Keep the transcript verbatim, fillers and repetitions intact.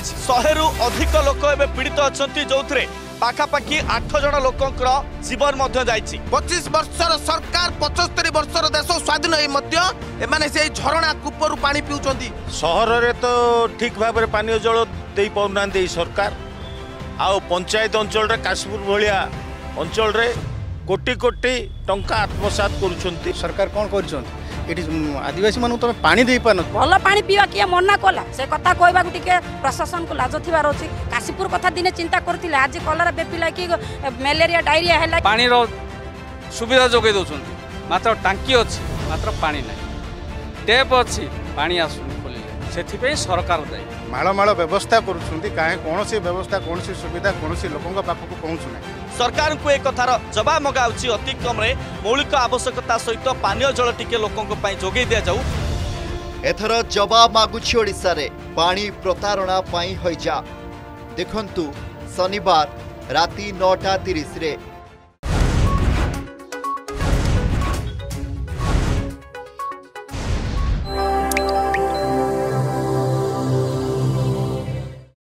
शहेरु अधिक लोक एवं पीड़ित अच्छा जो पाखापाखि आठ जन लोकंकर जीवन मध्य जाइछि। पच्चीस वर्षर सरकार पचहत्तर वर्षर देश स्वाधीन एमाने से झरणा कूपर पानी पिउचंदी। सहर रे तो ठीक भाव में पानी जल दे पाउना सरकार आउ पंचायत अंचल रे काश्मीर भलिया अंचल रे कोटी कोटी टंका आत्मसात करूछंती। सरकार कौन करूछंती एटी आदिवासी मानु तुम पानी दे पान भल पानी पीवा किए मना कला से कथा कहबा टिके प्रशासन को लाज थिबार अछि। काशीपुर कथा दिने चिंता करथिले आज कलरा बेपिला कि मलेरिया डायरिया हैला पानी रो सुविधा जोगे दोछंती मात्र टांकी अछि मात्र पानी नै टैप अछि पानी आसुनी खोलिले सेथि पे सरकार दाई माळ माळ व्यवस्था करूछंती काहे कोनोसी व्यवस्था कोनोसी सुविधा कोनोसी लोकंग पाखक पहुंचु नै। सरकार को एक कथार जवाब मगाउछि अति कम रे मौलिक आवश्यकता सहित पानीय जल टिके लोकंक पई जोगे दिया जाऊ। एथर जवाब मागुछि ओडिसा रे पानी प्रतारणा पई होइजा। देखंतु शनिवार राति नौटा तीस रे